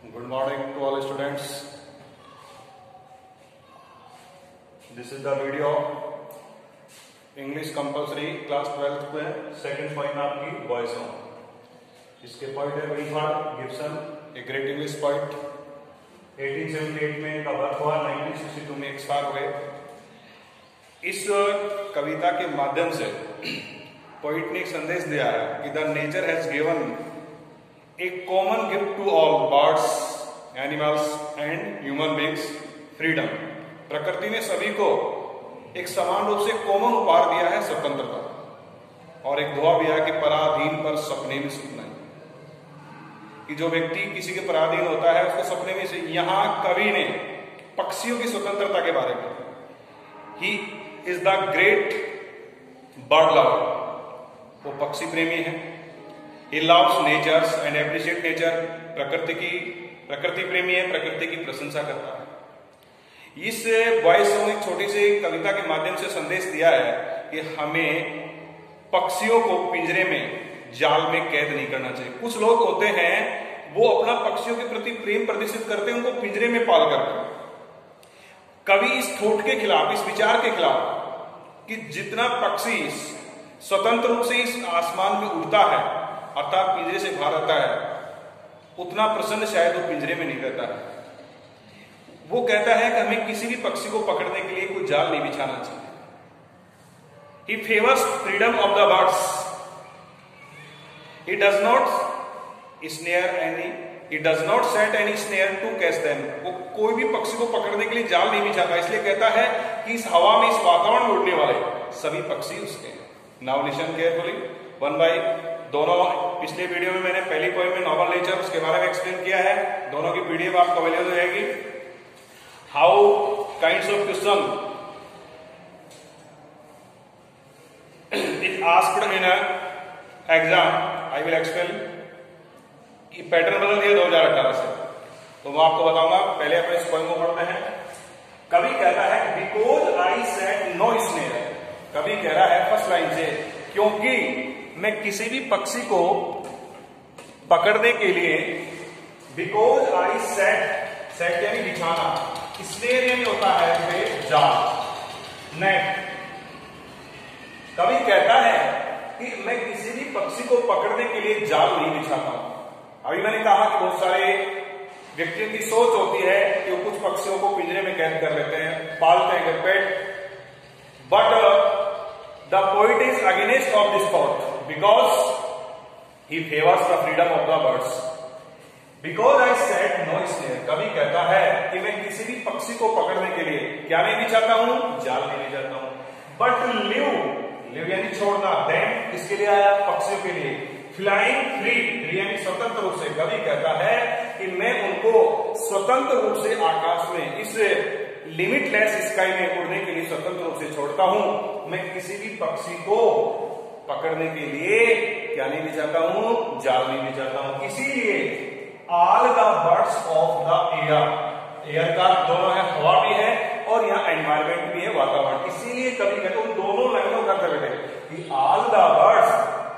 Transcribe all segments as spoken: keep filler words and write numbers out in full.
Good morning to all students. This is the video English compulsory class twelfth में second point आपकी voice song. इसके point है Richard Gibson, a great English poet. अठारह सौ अठहत्तर में इनका बर्थ हुआ, उन्नीस सौ बासठ में एक्सपायर हुए. इस कविता के माध्यम से पोइट ने एक संदेश दिया है कि the nature has given a common gift to all birds, animals and human beings, freedom. प्रकृति ने सभी को एक समान रूप से कॉमन उपहार दिया है, स्वतंत्रता, और एक दुआ भी है कि पराधीन पर सपने में सुतना है. कि जो व्यक्ति किसी के पराधीन होता है उसको सपने में से. यहाँ कवि ने पक्षियों की स्वतंत्रता के बारे में, he is the great bird lover, वो पक्षी प्रेमी है. He loves nature and appreciate nature. प्रकृति की प्रकृति प्रेमी है, प्रकृति की प्रशंसा करता है. इस वॉइस सॉन्ग एक छोटी सी कविता के माध्यम से संदेश दिया है कि हमें पक्षियों को पिंजरे में, जाल में कैद नहीं करना चाहिए. कुछ लोग होते हैं वो अपना पक्षियों के प्रति प्रेम प्रदर्शित करते हैं, उनको पिंजरे में पाल करते. कवि इस थॉट के खिलाफ, इस विचार के खिलाफ कि जितना पक्षी स्वतंत्र रूप से इस आसमान में उड़ता है अर्थात पिंजरे से बाहर रहता है, उतना प्रसन्न शायद वो पिंजरे में नहीं रहता है. वो कहता है कि हमें किसी भी पक्षी को पकड़ने के लिए कोई जाल नहीं बिछाना चाहिए. He favors freedom of the birds. He does not snare any. He does not set any snare to catch them. वो कोई भी पक्षी को पकड़ने के लिए जाल नहीं बिछाता, इसलिए कहता है कि इस हवा में, इस वातावरण में उड़ने वाले सभी पक्षी उसके. Now listen carefully, one by दोनों. पिछले वीडियो में मैंने पहली पोएम में नोबल नेचर, उसके बारे में एक्सप्लेन किया है. दोनों की पीडीएफ आपको अवेलेबल हो जाएगी. How kinds of question is asked in exam, I will explain. Pattern बदल दिया दो हजार अठारह से, तो मैं आपको बताऊंगा. पहले अपने इस पोएम को पढ़ते हैं. कवि कहता है because I said no snare. कवि कह रहा है फर्स्ट लाइन से, क्योंकि मैं किसी भी पक्षी को पकड़ने के लिए, बिकॉज आई सेट, सेट यानी बिछाना, स्नेयर यानी होता है जाल, नेट. कवि कहता है कि मैं किसी भी पक्षी को पकड़ने के लिए जाल नहीं बिछाता हूं. अभी मैंने कहा कि बहुत सारे व्यक्तियों की सोच होती है कि वो कुछ पक्षियों को पिंजरे में कैद कर लेते हैं, पालते हैं पेट. But the poet is against of this thought because he favors the freedom of the birds. Because I said no snare. कवि कहता है कि मैं किसी भी पक्षी को पकड़ने के लिए क्या नहीं बिछाता हूं, जाल नहीं बिछाता हूं. बट लिव, लिव यानी छोड़ना, देन किसके लिए आया, पक्षियों के लिए. फ्लाइंग फ्री, यानी स्वतंत्र रूप से. कवि कहता है कि मैं उनको स्वतंत्र रूप से आकाश में, इस लिमिटलेस स्काई में उड़ने के लिए स्वतंत्र रूप से छोड़ता हूं. मैं किसी भी पक्षी को पकड़ने के लिए क्या नहीं बिछाता हूं, जाल नहीं बिछाता हूं. इसीलिए all the birds of the air, air का दोनों है, हवा भी है और यहाँ एनवायरमेंट भी है, वातावरण. इसीलिए कभी कहते उन दोनों लाइनों का करते कि all the birds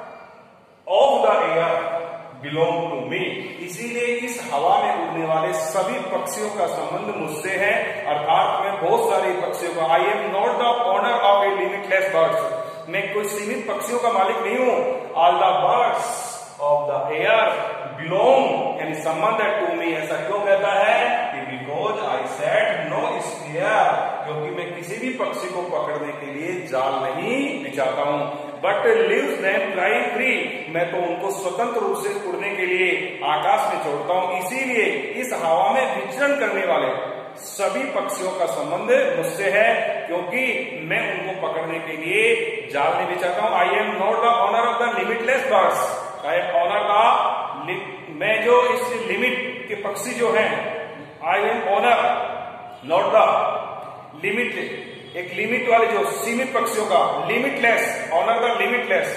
of the air belong to me. इसीलिए इस हवा में उड़ने वाले सभी पक्षियों का संबंध मुझसे है, अर्थात मैं बहुत सारे पक्षियों का, I am not the owner of a limitless birds. मैं कोई सीमित पक्षियों का मालिक नहीं हूं. All the birds of the air belong यानी संबंध है टू मी. ऐसा क्यों कहता है कि because I said no snare, क्योंकि मैं किसी भी पक्षी को पकड़ने के लिए जाल नहीं बिछाता हूं. But leaves them flying free, मैं तो उनको स्वतंत्र रूप से उड़ने के लिए आकाश में छोड़ता हूं. इसीलिए इस हवा में विचरण करने वाले सभी पक्षियों का संबंध मुझसे है, क्योंकि मैं उनको पकड़ने के लिए जाल नहीं बिछाता हूं. I am not the owner of the limitless birds. I am owner the, मैं जो इस लिमिट के पक्षी जो हैं, I am owner not the limit, एक लिमिट वाले जो सीमित पक्षियों का, लिमिटलेस, ऑनर द लिमिटलेस.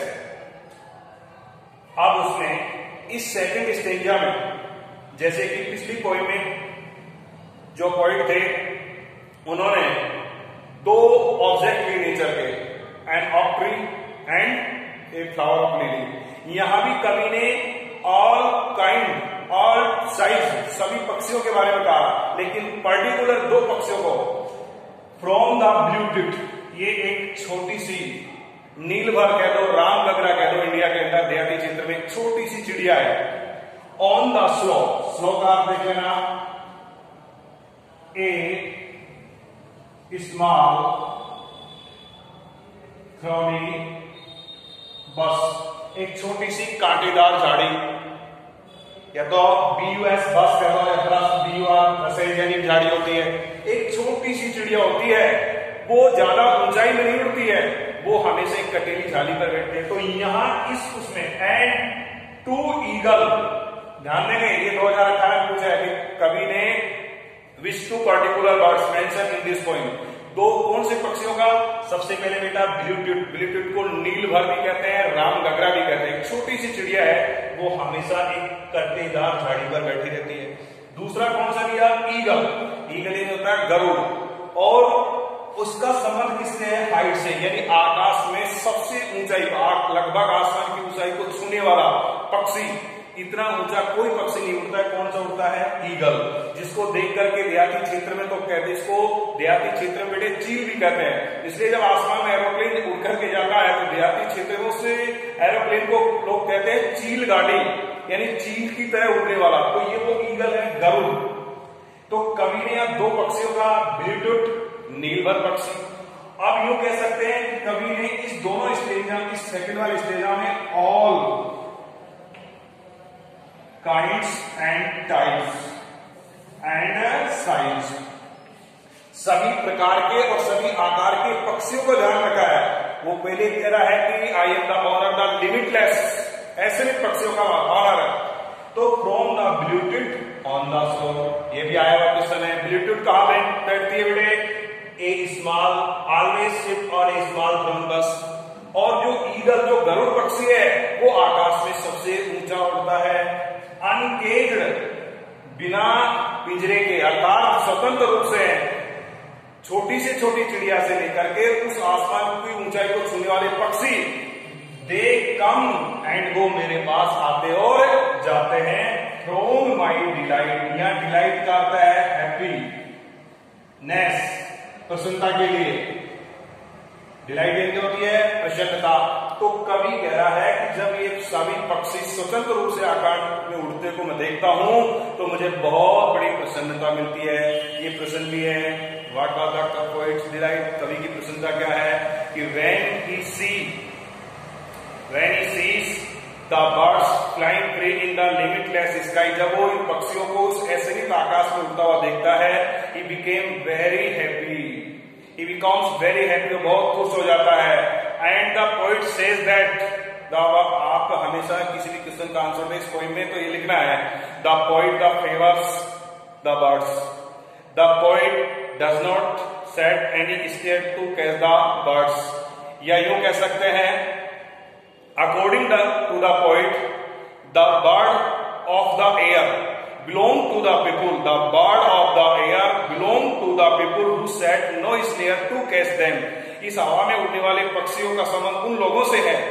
अब उसने इस सेकंड स्टेंजा में, जैसे कि पिछली पोएम में जो पोएट थे उन्होंने दो ऑब्जेक्ट लिए नेचर के, an of tree and a flower of lily. यहां भी कवि ने ऑल काइंड, ऑल साइज सभी पक्षियों के बारे में कहा, लेकिन पर्टिकुलर दो पक्षियों को, फ्रॉम द ब्लू टिट, ये एक छोटी सी नीलभर कह दो, राम गगरा कह दो, इंडिया के अंदर देहाती क्षेत्र में छोटी सी चिड़िया है। ऑन द स्लो, स्लो का आप देख लेना, ए स्मॉल थ्रॉनी बस, एक छोटी सी कांटेदार झाड़ी, या तो बी यू एस बस कह दो, या plus B U R bushes यानी झाड़ी होती है। एक छोटी सी चिड़िया होती है, वो ज्यादा ऊंचाई में नहीं उड़ती है, वो हमेशा एक कटेली झाड़ी पर बैठते हैं। तो यहां इस उसमें एंड टू ईगल, ध्यान देंगे ये दो हजार अठारह में पूछा है कि कवि ने which two particular birds mention in this poem, दो कौन से पक्षियों का? सबसे पहले बेटा ब्लू टिट, ब्लू टिट को नीलभर भी कहते हैं, राम गगरा भी कहते हैं। छोटी सी चिड़िया है, वो हमेशा एक कटेदार झाड़ी पर बैठी रहती है। दूसरा कौन सा दिया? ईगल, ईगल ये होता है गरुड़, और उसका संबंध किससे है? हाइट से, यानी आकाश में सबसे ऊंचाई, लगभग आसमान की ऊंचाई को छूने वाला पक्षी। इतना ऊंचा कोई पक्षी नहीं उड़ता है। कौन सा उड़ता है? ईगल, जिसको देख करके देहाती क्षेत्र में तो कहते, इसको देहाती क्षेत्र में बेटे चील भी कहते हैं। इसलिए जब आसमान में एरोप्लेन उड़ करके जाता है तो देहाती क्षेत्र में उस एरोप्लेन को लोग कहते हैं चील गाड़ी, यानी चील की तरह उड़ने वाला। तो ये वो ईगल है, गरुड़। तो कवि ने यहाँ दो पक्षियों का, ब्लू टिट, नीलभर पक्षी। अब यूं कह सकते हैं कि कवि ने इस दोनों स्टेजा, इस सेकंड वाले स्टेजा में all kinds and types and size, सभी प्रकार के और सभी आकार के पक्षियों को ध्यान रखा है। वो पहले कह रहा है कि I am the owner the limitless, ऐसे भी पक्षियों का ऑनर है। तो from the blue tit on the shore, ये भी आया हुआ क्वेश्चन है। ब्लू टिट कहां बैठती है बेटे? ए स्मॉल ऑलवेज शिप और ए स्मॉल थ्रोनबस। और जो ईगल, जो गरुड़ पक्षी है, वो आकाश में सबसे ऊंचा उड़ता है। अनकेज्ड, बिना पिंजरे के, अर्थात स्वतंत्र रूप से, छोटी से छोटी चिड़िया से लेकर के उस आसमान की ऊंचाई को छूने वाले पक्षी, दे कम एंड गो, मेरे पास आते और जाते हैं। फ्रॉम माई डिलाइट, यहां डिलाइट का अर्थ है हैप्पी नेस, प्रसन्नता के लिए। डिलाइट यानी होती है प्रसन्नता। तो कवि कह रहा है कि जब ये सभी पक्षी स्वतंत्र रूप से आकाश में उड़ते को मैं देखता हूं तो मुझे बहुत बड़ी प्रसन्नता मिलती है। ये प्रसन्न भी है। What was the poet's delight, कवि की प्रसन्नता क्या है? कि when he see when he sees the birds flying free in the limitless sky, जब वो इन पक्षियों को उस ऐसे आकाश में उड़ता हुआ देखता है, he became very happy, he becomes very happy, बहुत खुश हो जाता है। And the poet says that, आप हमेशा किसी भी क्वेश्चन का आंसर में इस पोएम में तो ये लिखना है, the poet the favours the birds, the poet does not set any state to catch the birds. या यूं कह सकते हैं, according to the poet, the bird of the air belong to the people, the bird of the air belong to the people who set no snare to catch them। इस हवा में उड़ने वाले पक्षियों का संबंध उन लोगों से है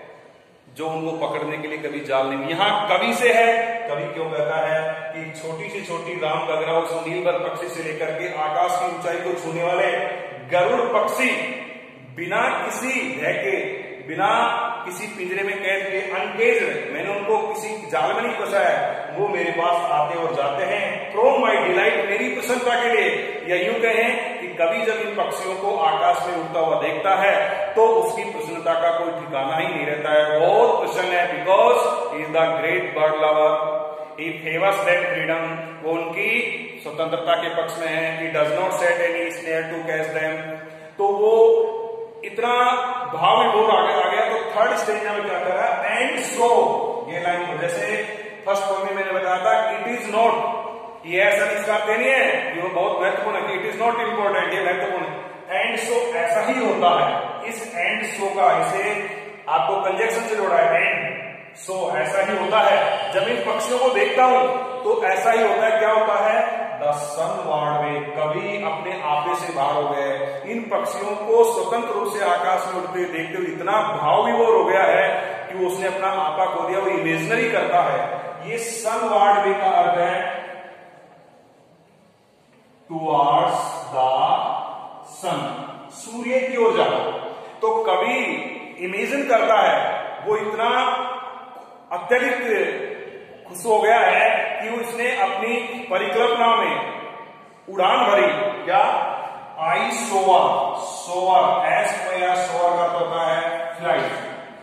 जो उनको पकड़ने के लिए कभी जाल नहीं। यहाँ कवि से है। कवि क्यों कहता है कि छोटी से छोटी राम गगरा उस नीलभर पक्षी से लेकर के आकाश की ऊंचाई को छूने वाले गरुड़ पक्षी बिना किसी भय के, बिना किसी पिंजरे में कैद के, अनकेज्ड, मैंने उनको किसी जाल में नहीं फंसाया, वो मेरे पास आते और जाते हैं। फ्रॉम माई डिलाइट, मेरी प्रसन्नता के लिए। या यूं कहें कि कवि जब इन पक्षियों को आकाश में उड़ता हुआ देखता है तो उसकी प्रसन्नता का कोई ठिकाना ही नहीं रहता है। बहुत प्रसन्न है, because he is the great bird lover, he favours them freedom, वो उनकी स्वतंत्रता के पक्ष में है। He does not set any snare to catch them. तो वो इतना भाव विभोर आगे आ गया। तो थर्ड स्टेज में क्या कर रहा है? एंड सो, ये लाइन को, जैसे फर्स्ट पॉइंट में मैंने बताया था, इट इज नॉट, ये ऐसा इसका अर्थ नहीं है, ये बहुत महत्वपूर्ण है कि इट इज नॉट इंपॉर्टेंट, ये महत्वपूर्ण है। एंड सो ऐसा ही होता है। इस एंड सो का इसे आपको कंजक्शन से जोड़ा है। एंड सो ऐसा ही होता है। जब इन पक्षियों को देखता हूं तो ऐसा ही होता है। क्या होता है? द सनवर्ड में, कवि अपने आपे से बाहर हो गए। इन पक्षियों को स्वतंत्र रूप से आकाश में उड़ते देखते हुए इतना भाव विभोर हो गया है कि वो उसने अपना आपा खो दिया। वो इमेजिनरी करता है। ये सनवार्ड वे का अर्थ है टुवर्ड्स द सन, सूर्य की ओर जाना। तो कवि इमेजिन करता है, वो इतना अत्यधिक खुश हो गया है कि उसने अपनी परिकल्पना में उड़ान भरी। क्या? आई सोअर, सोअर एस या सोअर का तो होता है फ्लाइट,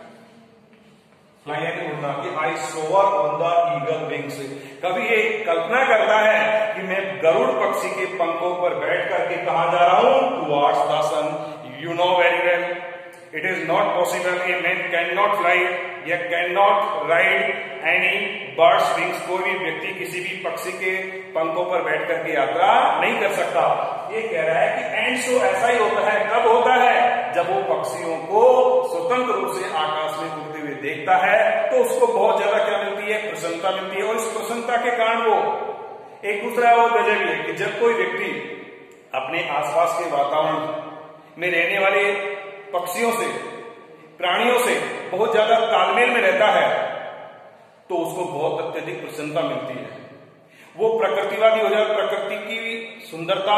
फ्लाई यानी उड़ना, कि I soar on the eagle wings. कभी ये कल्पना करता है कि मैं गरुड़ पक्षी के पंखों पर बैठ करके कहां जा रहा हूं? Towards the sun. You know very well it is not possible, a man can not fly या can not ride any birds wings. कोई भी व्यक्ति किसी भी पक्षी के पंखों पर बैठ करके यात्रा नहीं कर सकता। ये कह रहा है कि एंड सो ऐसा ही होता है। कब होता है? जब वो पक्षियों को स्वतंत्र रूप से आकाश में उड़ते हुए देखता है तो उसको बहुत ज्यादा क्या मिलती है? प्रसन्नता मिलती है। और इस प्रसन्नता के कारण वो एक दूसरा और गजब है कि जब कोई व्यक्ति अपने आसपास के वातावरण में रहने वाले पक्षियों से, प्राणियों से बहुत ज्यादा तालमेल में रहता है तो उसको बहुत अत्यधिक प्रसन्नता मिलती है। वो प्रकृतिवादी हो जाए, प्रकृति की सुंदरता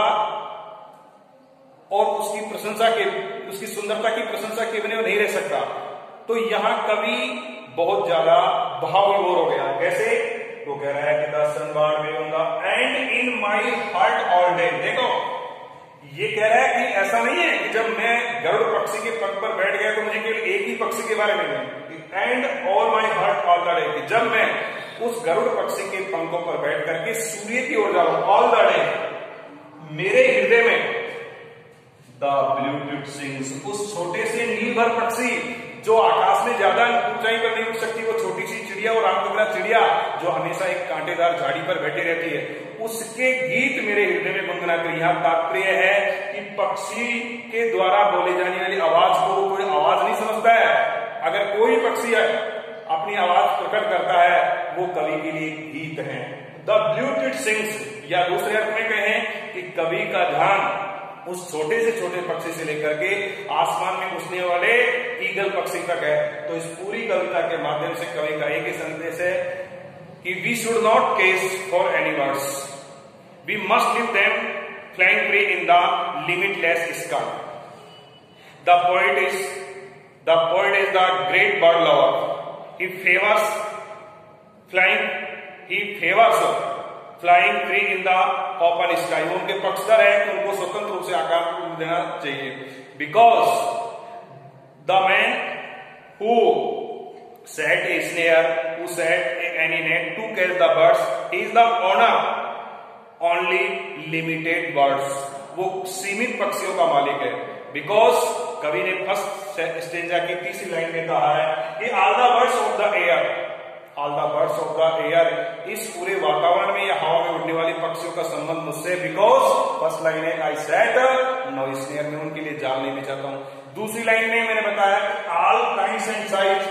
और उसकी प्रशंसा के उसकी सुंदरता की प्रशंसा के बिना नहीं रह सकता। तो यहां कवि बहुत ज्यादा भाव विभोर हो गया। कैसे? तो कह रहा है कि the sunward way on the end in my heart all day. देखो, ये कह रहा है कि ऐसा नहीं है कि जब मैं गरुड़ पक्षी के पंख पर बैठ गया तो मुझे केवल एक ही पक्षी के बारे में नहीं, and all my heart all the day, जब मैं उस गरुड़ पक्षी के पंखों पर बैठ करके सूर्य की ओर जा रहा हूं ऑल द डे, मेरे हृदय में द ब्लूटूथ सिंग्स, उस छोटे से नीलभर पक्षी जो आकाश में ज्यादा ऊंचाई पर नहीं उठ सकती, वो छोटी सी चिड़िया और रामकबरा चिड़िया जो हमेशा एक कांटेदार झाड़ी पर बैठी रहती है, उसके गीत मेरे हृदय में गुनगुनाते हैं। यहां तात्पर्य है कि पक्षी के द्वारा बोले जाने वाली आवाज को कोई आवाज नहीं समझता है। अगर कोई पक्षी है अपनी आवाज प्रकट करता है वो कवि के लिए गीत है। द ब्लूटूथ सिंग्स, या दूसरे अर्थ में कहें कि कवि का ध्यान उस छोटे से छोटे पक्षी से लेकर के आसमान में घुसने वाले ईगल पक्षी तक है। तो इस पूरी कविता के माध्यम से कवि का एक ही संदेश है कि we should not cage for any birds, we must leave them flying free in the limitless sky. The poet is the poet is the great bird lover, he favours flying he favours flying free in the open sky. उनके पक्षधर है कि उनको स्वतंत्र रूप से आकाश में देना चाहिए। Because the man who set a snare, who set any net to catch the birds, he is the owner only limited birds. वो सीमित पक्षियों का मालिक है। बिकॉज कवि ने फर्स्ट स्टेंजा की तीसरी लाइन में कहा है कि all the birds of the air, all the birds of the air, इस पूरे वातावरण में या हवा में उड़ने वाली पक्षियों का संबंध मुझसे। बिकॉज फर्स्ट लाइन है आई सेट नो स्नेयर, मैं उनके लिए जाल नहीं बिछाता हूं। दूसरी लाइन में मैंने बताया ऑल काइंड्स एंड साइज,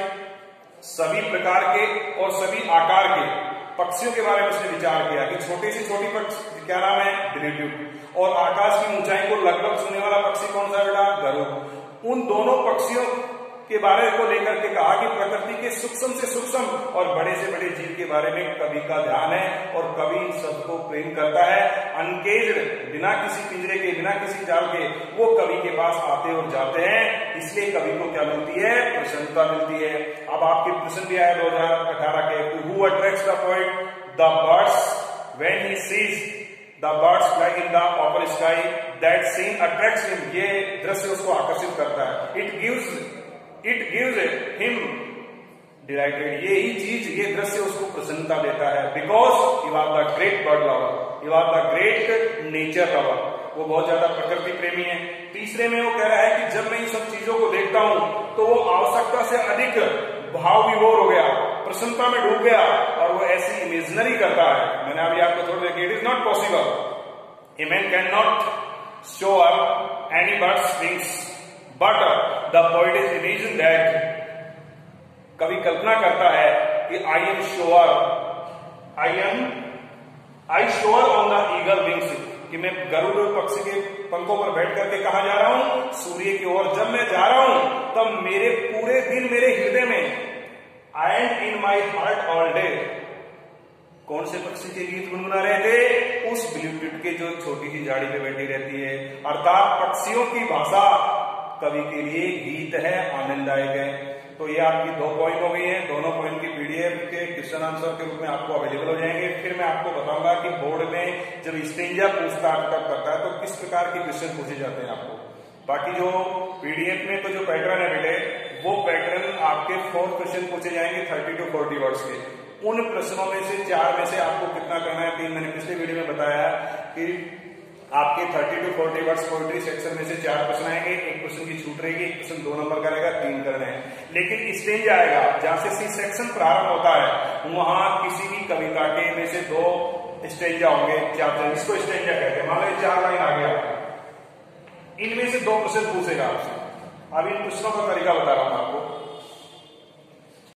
सभी प्रकार के और सभी आकार के पक्षियों के बारे में उसने विचार किया कि छोटी सी छोटी पक्षी क्या नाम है? ब्लूटूथ। और आकाश की ऊंचाई को लगभग छूने वाला पक्षी कौन सा बेटा? गरुड़। उन दोनों पक्षियों के बारे को लेकर के कहा कि प्रकृति के सूक्ष्म से सूक्ष्म और बड़े से बड़े जीव के बारे में कवि का ध्यान है और कवि इन सबको प्रेम करता है। अनकेज्ड, बिना किसी पिंजरे के, बिना किसी जाल के वो कवि के पास आते और जाते हैं। इसलिए कवि को क्या मिलती है? प्रसन्नता मिलती है। अब आपके प्रश्न भी आए दो हजार अठारह के, who attracts the poet? The birds when he sees the birds fly in the open sky, that scene attracts him. ये दृश्य उसको आकर्षित करता है। It gives it gives him delighted, ये ही चीज, ये दृश्य उसको प्रसन्नता देता है। Because you are the great bird lover, you are the great nature lover. वो बहुत ज्यादा प्रकृति प्रेमी है। तीसरे में वो कह रहा है कि जब मैं इन सब चीजों को देखता हूं तो वो आवश्यकता से अधिक भाव विभोर हो गया, प्रसन्नता में डूब गया और वो ऐसी इमेजिनरी करता है। मैंने अभी आपको थोड़ी देर, it is not possible, a man can not show up any birds wings, but the poet is imagine that, कवि कल्पना करता है कि I am soar, I am I soar on the eagle wings, कि मैं गरुड़ पक्षी के पंखों पर बैठ करके कहा जा रहा हूं? सूर्य की ओर। जब मैं जा रहा हूं तब मेरे पूरे दिन मेरे हृदय में, and in my heart all day, कौन से पक्षी के गीत गुनगुना रहे थे? उस ब्लूटूथ के जो छोटी सी झाड़ी पे बैठी रहती है। अर्थात पक्षियों की भाषा कवि के लिए गीत है, आनंददायक है। तो ये आपकी दो पॉइंट हो गई है। दोनों पॉइंट की पीडीएफ के क्वेश्चन आंसर के रूप में आपको अवेलेबल हो जाएंगे। फिर मैं आपको बताऊंगा कि बोर्ड में जब स्टेंजा पूछताछ करता है तो किस प्रकार के क्वेश्चन पूछे जाते हैं आपको। बाकी जो पीडीएफ में तो जो पैटर्न है बेटे, वो पैटर्न आपके फोर क्वेश्चन पूछे जाएंगे थर्टी टू फोर्टी वर्ड्स के। उन प्रश्नों में से चार में से आपको कितना करना है? तीन मैंने पिछले वीडियो में बताया कि आपके thirty to forty words poetry section में से चार प्रश्न आएंगे, एक क्वेश्चन की छूट रहेगी, एक क्वेश्चन दो नंबर का रहेगा, तीन करने हैं। लेकिन स्टेज आएगा जहां से सी सेक्शन प्रारंभ होता है, वहां किसी भी कविता के में से दो स्टेंजा होंगे, चार, इसको स्टेंजा कहते हैं। मान लो चार लाइन आ गया, इनमें से दो क्वेश्चन पूछेगा आपसे। अब इन प्रश्नों का तरीका बता रहा हूं आपको।